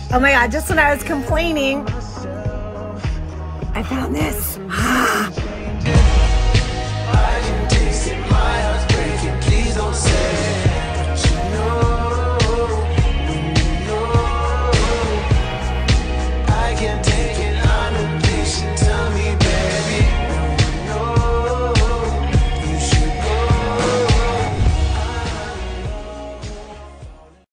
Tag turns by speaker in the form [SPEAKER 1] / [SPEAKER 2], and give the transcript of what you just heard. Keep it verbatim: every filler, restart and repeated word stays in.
[SPEAKER 1] Oh my God, just when I was complaining, I found this.